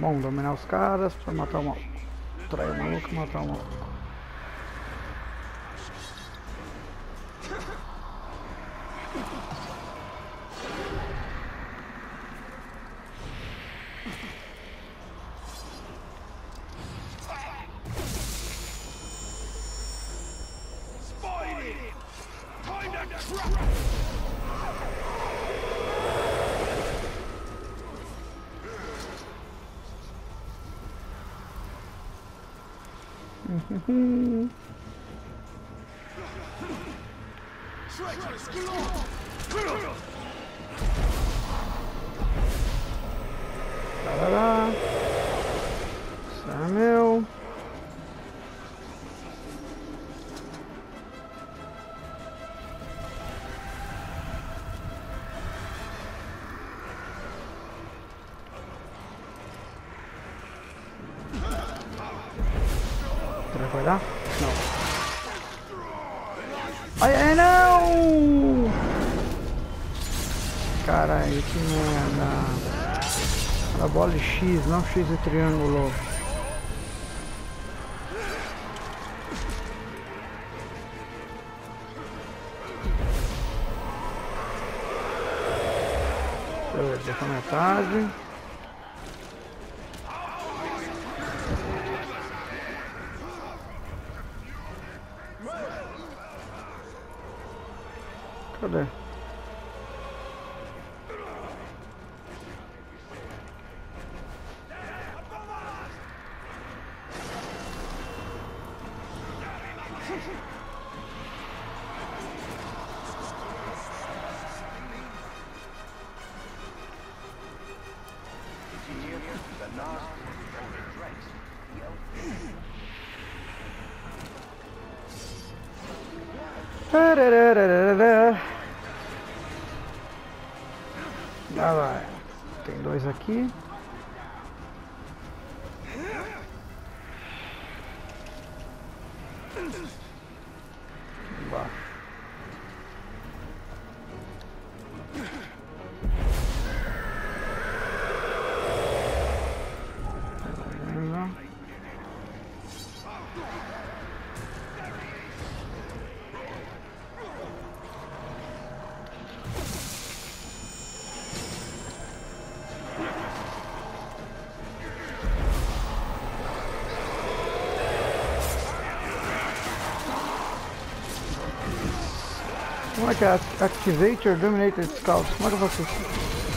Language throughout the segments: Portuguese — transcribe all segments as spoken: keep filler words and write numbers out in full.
Bom, dominar os caras pra matar o maluco. Trair o maluco e matar o maluco. Uhum. Tarará. Isso é meu. Será que vai dar? Não. Ai, ai, não! Caralho, que merda. A bola X, não X e triângulo. Beleza, essa metade. Cadê? Lá vai. Tem dois aqui. Embaixo. Como é que é? Activate or Dominated Scouts? Como é que eu faço isso?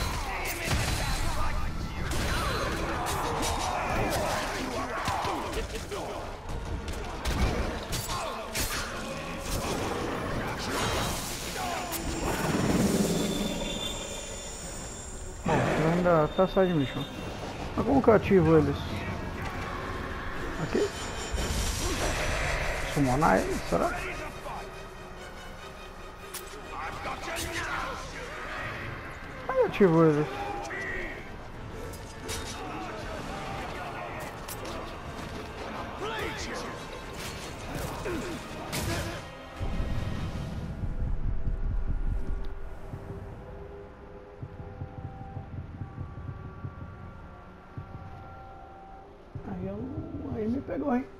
Bom, ainda tá side mission. Mas como que eu ativo eles? Aqui? Summonar eles? Será? Aí eu ativo eles. Aí, eu, aí me pegou, hein?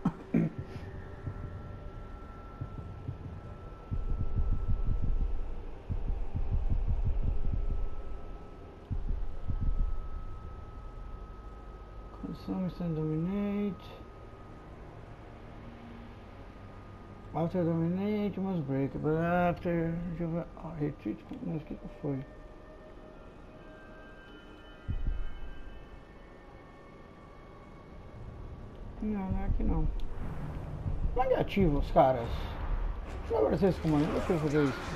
Consume and dominate. After dominate, you must break. But after you oh, retreat, mas o que que foi? Não, não é aqui não. Onde ativa os caras? Deixa eu agradecer esse comando, deixa eu fazer isso.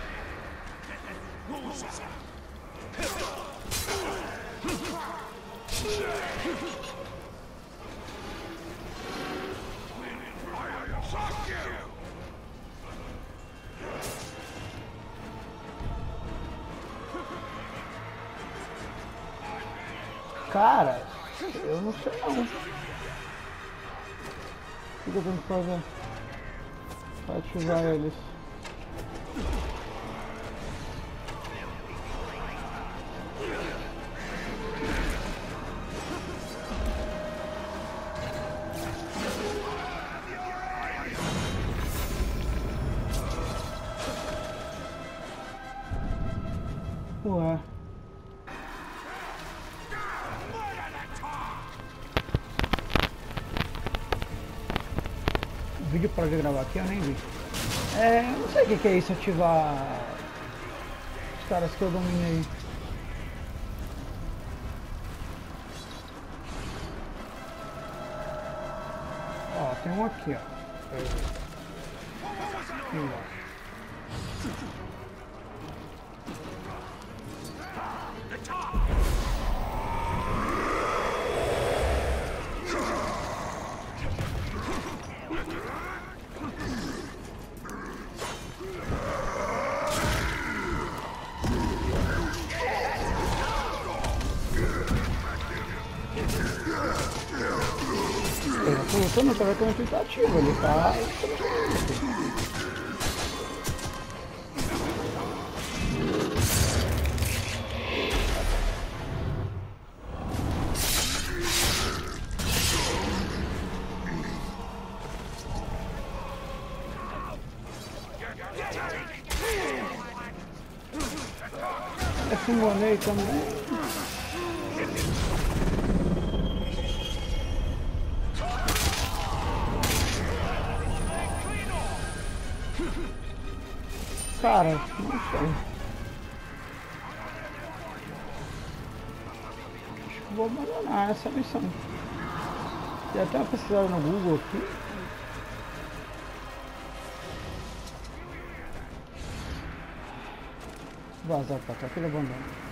Cara, eu não sei não. O que eu tenho que fazer pra ativar eles? Ué. O vídeo pode gravar aqui, eu nem vi. É, não sei o que, que é isso, ativar os caras que eu dominei. Ó, tem um aqui, ó. Aqui, ó. Tô lutando através de uma tentativa, ele tá... É simulei também. Cara, não sei. Acho que vou abandonar essa missão. Tem até uma pesquisada no Google aqui. Vazar pra cá, que ele abandona.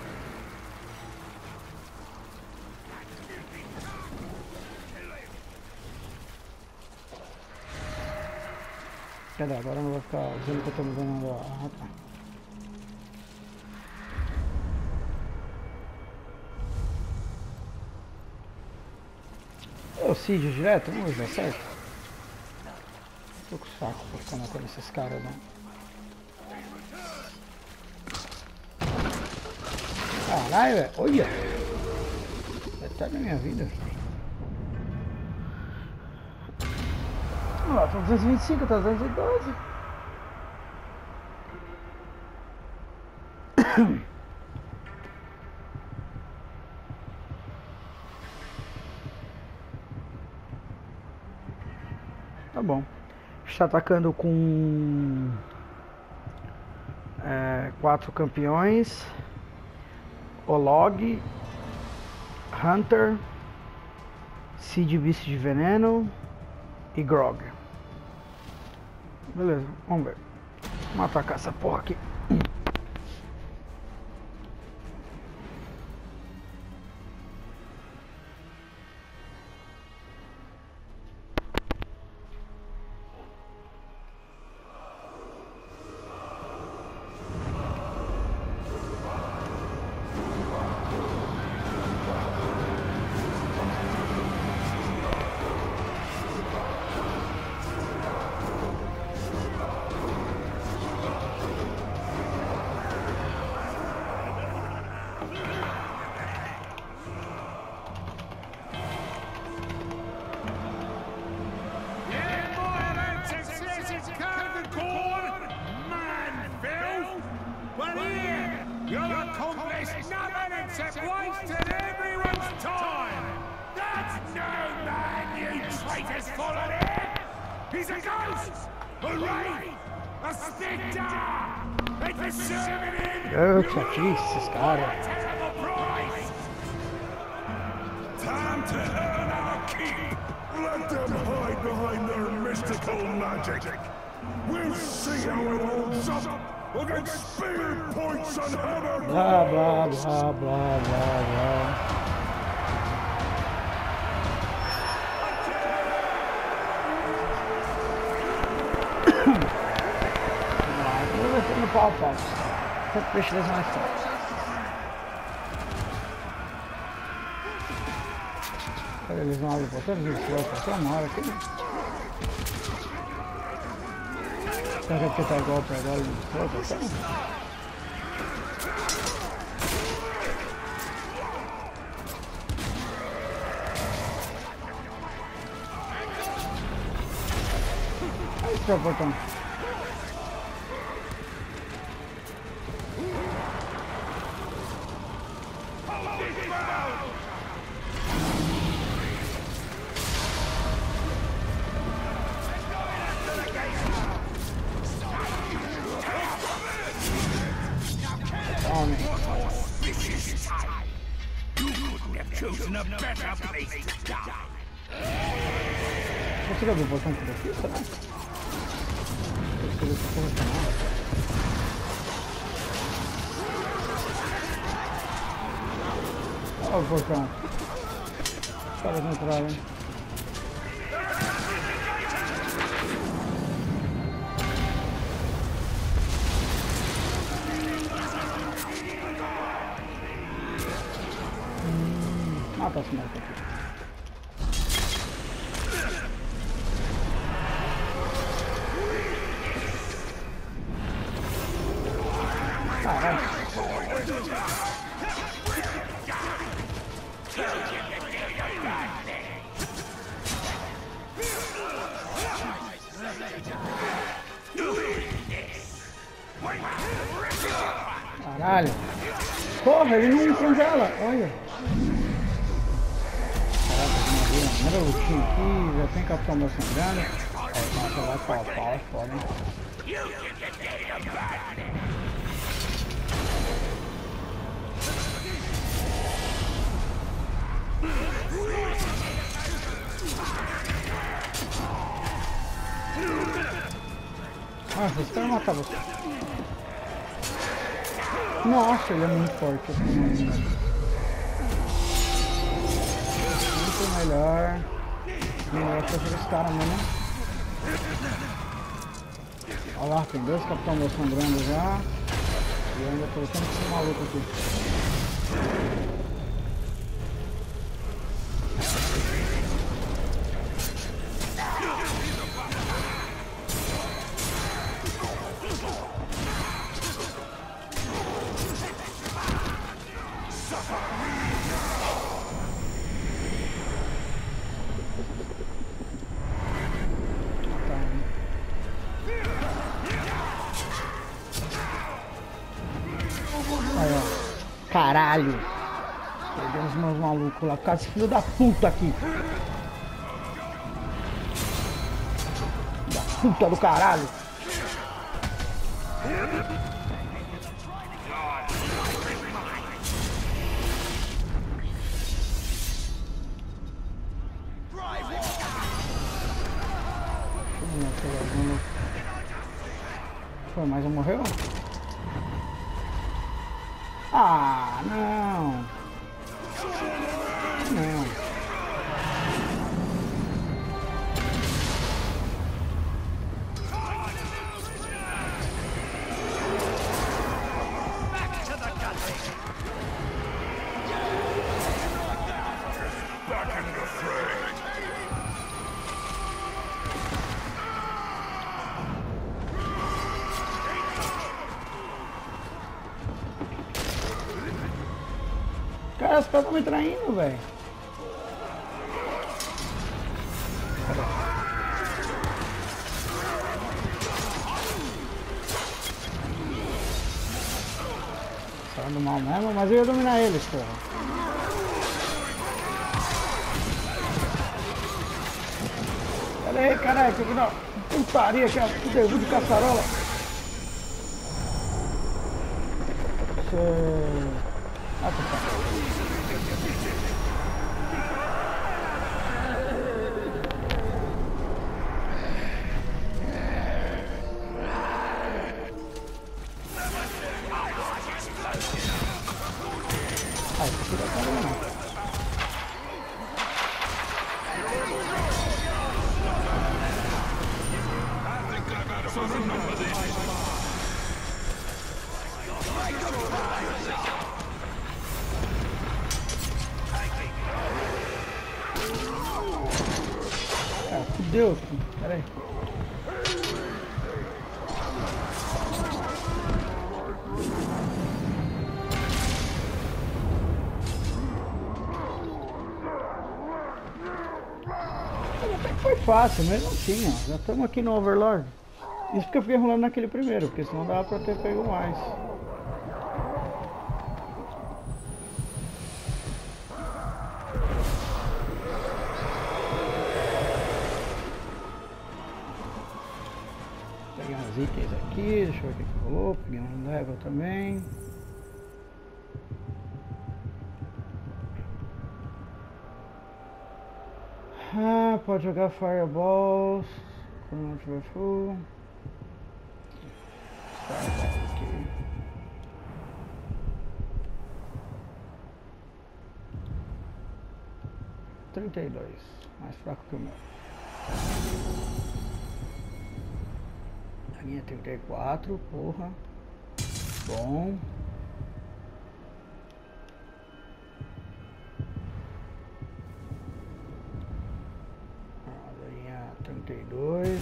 Cadê? Agora não vou ficar dizendo que eu tô me dando a... Ah, tá. É o Cid direto? Vamos ver, certo? Tô com saco pra ficar matando esses caras, não. Caralho, velho. Olha! Metade da minha vida. Vamos lá, tá duzentos e vinte e cinco, tá duzentos e doze. Tá bom. Está atacando com é, quatro campeões. Olog, Hunter, Cid Beast de Veneno e Grog. Beleza, vamos ver. Vamos atacar essa porra aqui. Eita, que esses caras. Time to earn our keep. Let them hide behind their mystical magic. We'll see how it holds up against spear points and hammer. Blá, blá, blá, blá, blá, blá. No pau, pau. Sempre deixa eles mais fortes. Cadê eles não abrem o portão? Eles vão o portão uma hora aqui. Será que tá igual pra agora? Eles vão o portão? Aí está o portão. Você já viu o botão por aqui, será? Deixa eu ver se eu vou olha o portão. Os caras entraram. Hum, mata esse moleque aqui. Caralho. Caralho. Porra, ele não congela. Olha. Caraca, que maravilha. Primeira lutinha aqui. Já tem capitão meu sangrando. Ó, nossa, vai pau a pau. É foda, hein? Nossa, esse cara matar você. Nossa, ele é muito forte assim. Muito melhor. Melhor fazer esse cara mesmo. Olha lá, tem dois capitão meu sangrando já. E eu ainda tô lutando com esse maluco aqui. Aí, ó. Caralho. Perdeu os meus malucos lá. Por causa desse filho da puta aqui. Da puta do caralho. Foi, mais um morreu? Ah, não. Não. Cara, os caras estão me traindo, velho. Tá do mal mesmo, mas eu ia dominar eles, porra. Pera aí, caralho, que não. Putaria, que é um derrubo de caçarola. Você... Ah, tá. Ai, isso aqui vai estar não. Ah, fudeu, pera aí. Até que foi fácil, mesmo assim, ó. Já estamos aqui no Overlord. Isso porque eu fiquei rolando naquele primeiro, porque senão dava pra ter pego mais. itens aqui, deixa eu ver o que rolou. Peguei um level também. Ah, pode jogar fireballs quando não tiver full. Fireball aqui. trinta e dois, mais fraco que o meu. A minha é trinta e quatro, porra. Bom. A minha trinta e dois.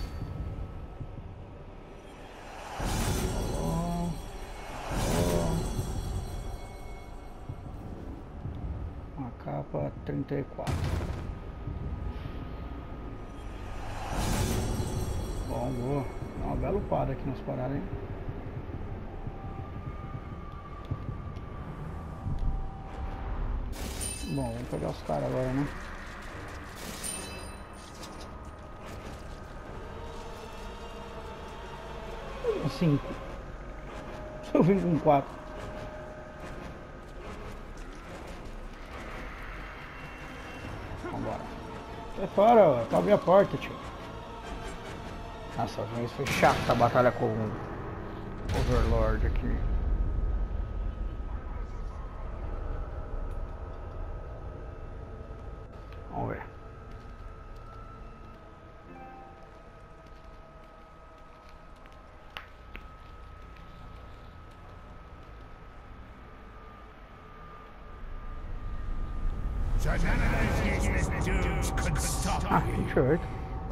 Bom. Bom. Uma capa trinta e quatro. Bom, boa. Dá uma bela upada aqui nas paradas, hein? Bom, vamos pegar os caras agora, né? cinco. Se eu vim com quatro. Vambora. Sai fora, ó. Pra abrir a porta, tio. Nossa, isso foi chato a batalha com o Overlord aqui. Vamos ver. Ah, vinte e oito.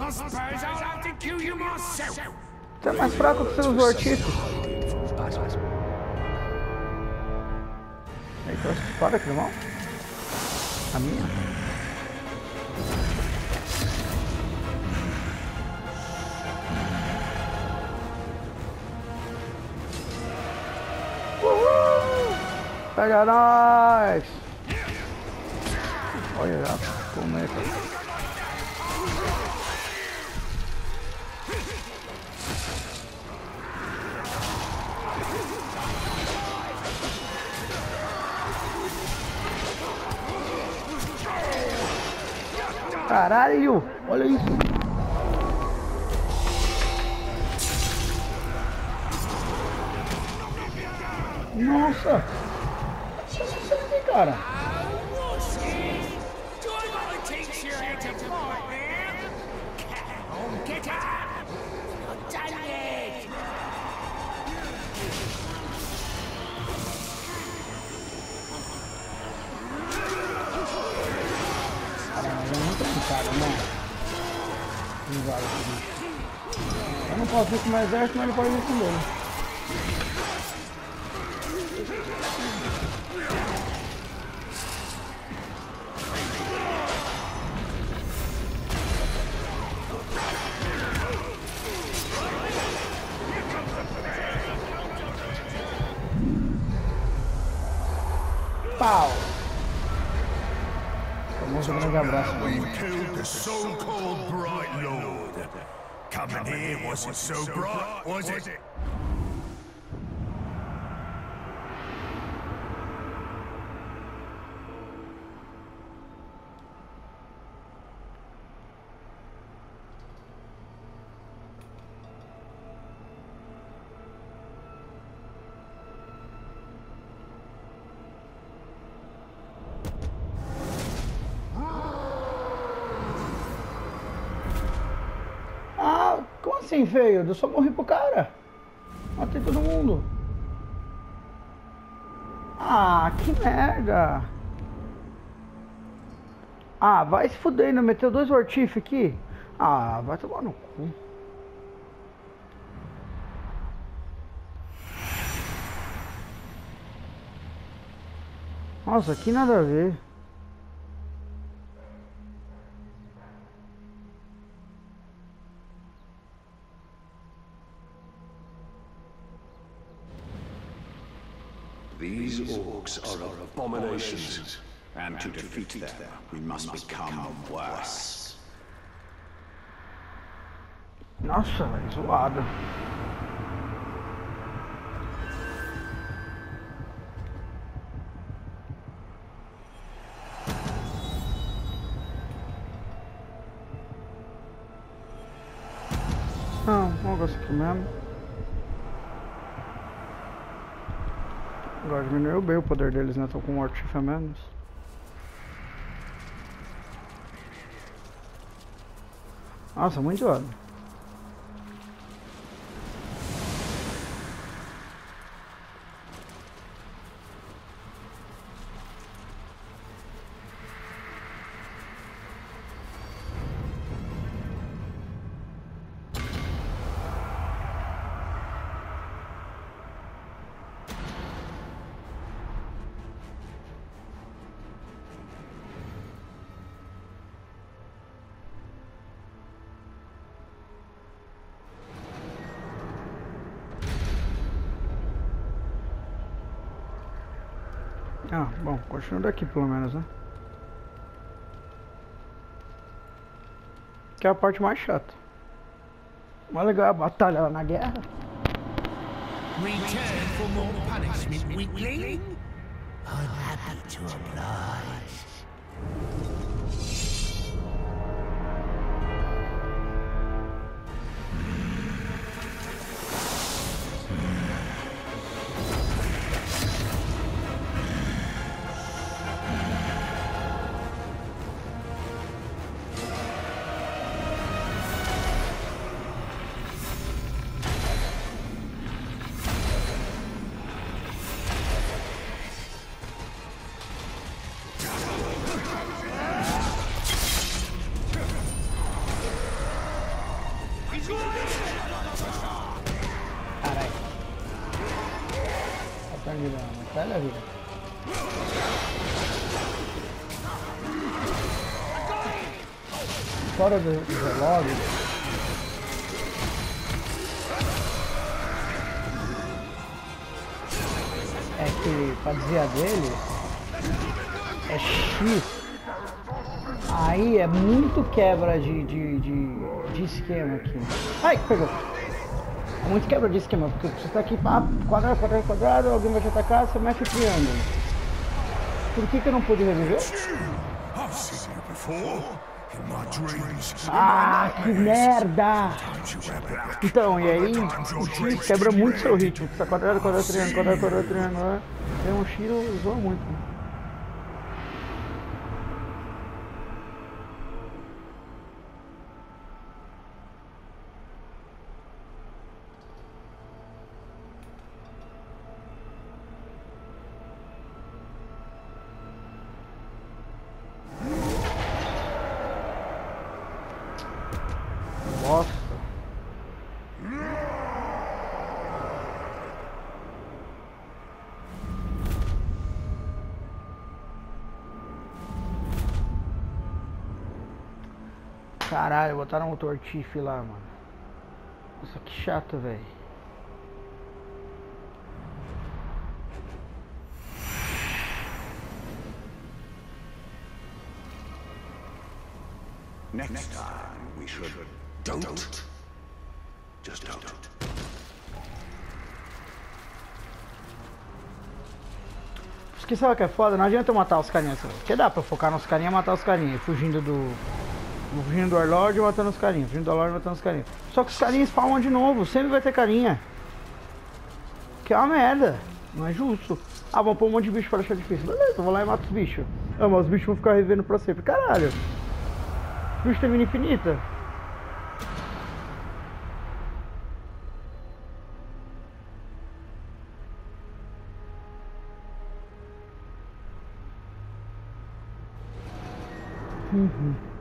Você é mais fraco que seus artistas. Aí, trouxe espada aqui, irmão. A minha. Uhul! Pega nós! Olha já, como é que... Caralho! Olha isso! Nossa! O que tá acontecendo aqui, cara? Cara, não. Não vai esse bicho. Eu não posso ir com o meu exército, mas ele pode ir com o meu. Pau! Um grande abraço. We've killed the so-called Bright Lord. Coming here wasn't so bright, was it? Como assim, feio? Eu só morri pro cara. Matei todo mundo. Ah, que merda. Ah, vai se fuder ainda. Meteu dois Warchief aqui. Ah, vai tomar no cu. Nossa, que nada a ver. These orcs are abominations, and to defeat them, we must become worse. Nossa, velho, zoado. Não, vamos com isso aqui mesmo. Agora diminuiu bem o poder deles, né? Tô com um Warchief a menos. Nossa, muito ódio. Ah, bom, continua daqui pelo menos, né? Que é a parte mais chata. Mais legal é a batalha lá na guerra. Return for more punishment, weakling? I'm happy to oblige. Caralho. Tá tranquilo, mas sai da vida. Fora do, do relógio. É que pra desviar dele é X. Aí é muito quebra de, de, de, de esquema aqui. Ai, que pegou. É muito quebra de esquema, porque você tá aqui, pá, quadrado, quadrado, quadrado, alguém vai te atacar, você mexe o triângulo. Por que que eu não pude reviver? Ah, que merda! Então, e aí, o X quebra muito seu ritmo. Você tá quadrado, quadrado, triângulo, quadrado, quadrado, triângulo. Tem um X usou muito. Bosta. Caralho, botaram um tortife lá, mano. Nossa, que chato, velho. Next time we should don't. Just don't. Porque sabe o que é foda? Não adianta eu matar os carinhas. Porque dá pra focar nos carinhas e matar os carinhas. Fugindo do. Fugindo do Warlord e matando os carinhas. Fugindo do Warlord e matando os carinhas. Só que os carinhas spawnam de novo. Sempre vai ter carinha. Que é uma merda. Não é justo. Ah, vamos pôr um monte de bicho pra deixar difícil. Beleza, eu vou lá e mato os bichos. Ah, mas os bichos vão ficar revivendo pra sempre. Caralho. Os bichos têm vida infinita. Uhum.